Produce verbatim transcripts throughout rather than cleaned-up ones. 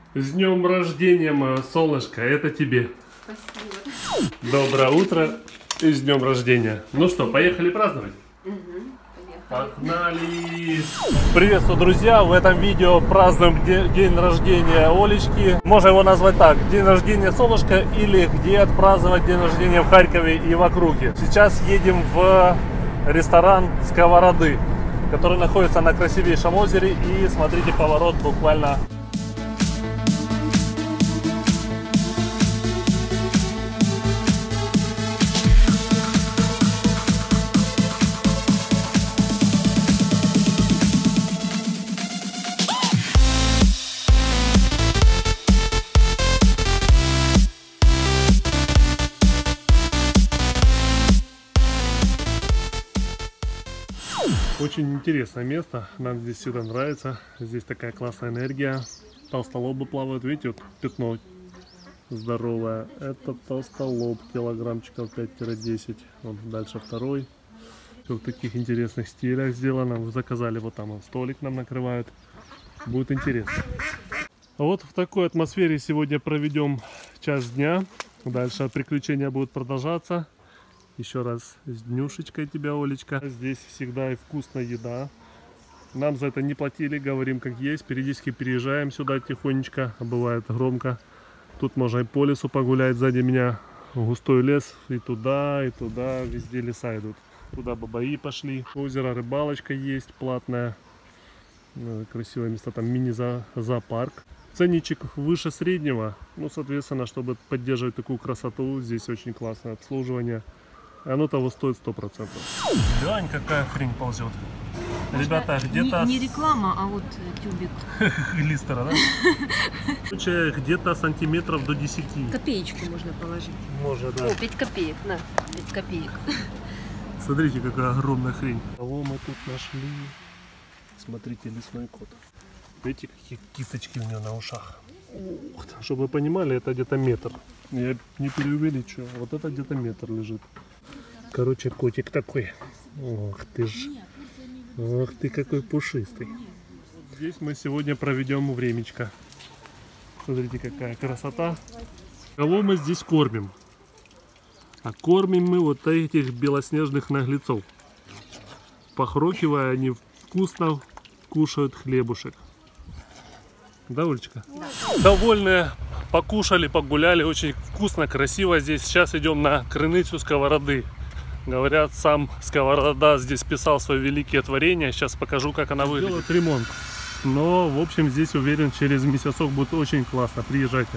С днем рождения, мое солнышко, это тебе. Спасибо. Доброе утро и с днем рождения. Ну что, поехали праздновать? Угу, погнали! Приветствую, друзья! В этом видео празднуем день рождения Олечки. Можно его назвать так: день рождения солнышка, или где отпраздновать день рождения в Харькове и в округе. Сейчас едем в ресторан Сковороды, который находится на красивейшем озере. И смотрите, поворот буквально... Очень интересное место, нам здесь всегда нравится, здесь такая классная энергия, толстолобы плавают, видите, вот пятно здоровое, это толстолоб, килограммчиков пять-десять, вот дальше второй, все в таких интересных стилях сделано, вы заказали, вот там вот столик нам накрывают, будет интересно. Вот в такой атмосфере сегодня проведем час дня, дальше приключения будут продолжаться. Еще раз с днюшечкой тебя, Олечка. Здесь всегда и вкусная еда. Нам за это не платили, говорим как есть. Периодически переезжаем сюда тихонечко, а бывает громко. Тут можно и по лесу погулять, сзади меня густой лес. И туда, и туда, везде леса идут. Туда бабаи пошли. Озеро, рыбалочка есть платная. Красивое место, там мини-зоопарк. Ценничек выше среднего. Ну, соответственно, чтобы поддерживать такую красоту, здесь очень классное обслуживание. Оно того стоит сто процентов. Глянь, какая хрень ползет. Может, ребята, где-то... Не, не реклама, а вот тюбик. Листера, да? Короче, где-то сантиметров до десяти. Копеечку можно положить. Может, да. О, пять копеек, на, пять копеек. Смотрите, какая огромная хрень. Кого мы тут нашли? Смотрите, лесной кот. Видите, какие кисточки у него на ушах. Ух, чтобы вы понимали, это где-то метр. Я не преувеличу. Вот это где-то метр лежит. Короче, котик такой. Ох ты ж. Ох ты, какой пушистый. Здесь мы сегодня проведем времечко. Смотрите, какая красота. Кого мы здесь кормим? А кормим мы вот этих белоснежных наглецов. Похрокивая, они вкусно кушают хлебушек. Да, Олечка? Да. Довольные, покушали, погуляли, очень вкусно, красиво здесь. Сейчас идем на крыницу Сковороды. Говорят, сам Сковорода здесь писал свои великие творения. Сейчас покажу, как она выглядит. Делают ремонт. Но, в общем, здесь, уверен, через месяцок будет очень классно. Приезжайте.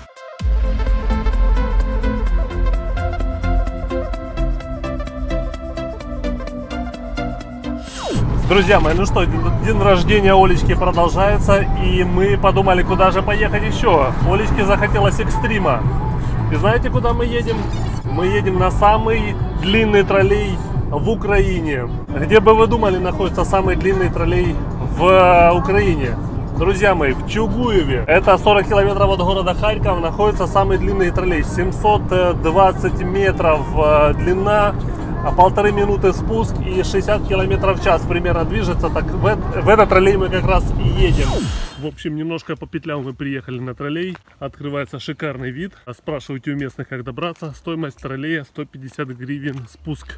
Друзья мои, ну что, день рождения Олечки продолжается, и мы подумали, куда же поехать еще. Олечке захотелось экстрима. И знаете, куда мы едем? Мы едем на самый длинный троллей в Украине. Где бы вы думали, находится самый длинный троллей в Украине? Друзья мои, в Чугуеве. Это сорок километров от города Харьков, находится самый длинный троллей. семьсот двадцать метров длина. А полторы минуты спуск и шестьдесят километров в час примерно движется. Так в, в этот троллей мы как раз и едем. В общем, немножко по петлям мы приехали на троллей. Открывается шикарный вид. Спрашивайте у местных, как добраться. Стоимость троллея сто пятьдесят гривен спуск.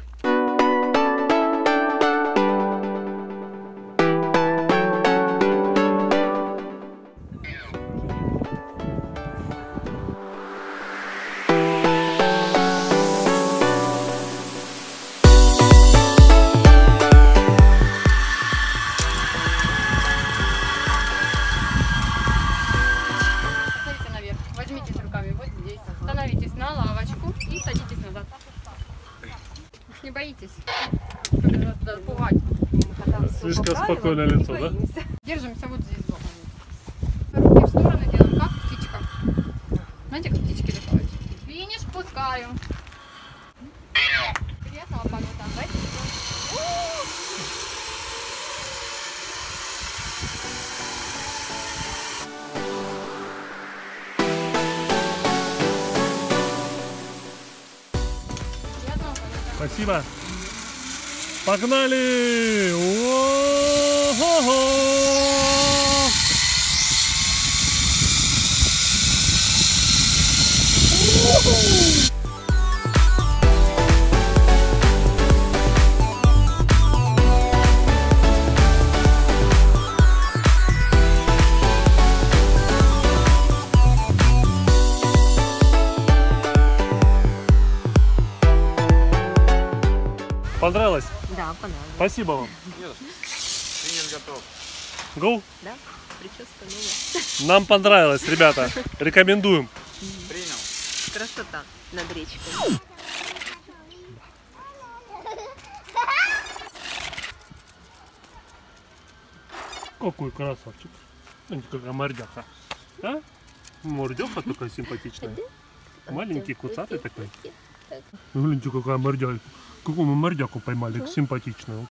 Становитесь на лавочку и садитесь назад. Не боитесь туда пугать. Слишком спокойное лицо, да? Держимся вот здесь. Руки в стороны делаем, как птичка. Знаете, как птички летают? Финиш, пускаю. Приятного полета. Дайте. Спасибо. Погнали! О-хо-хо! Понравилось? Да, понравилось. Спасибо вам. Тренер готов. Go. Да? Прическа новая. Нам понравилось, ребята. Рекомендуем. Принял. Красота над речкой. Какой красавчик. Смотрите, какая мордяха. А? Мордеха такая симпатичная. Маленький, куцатый такой. Гляньте, какая мордяка. Какую мы мордяку поймали, симпатичную.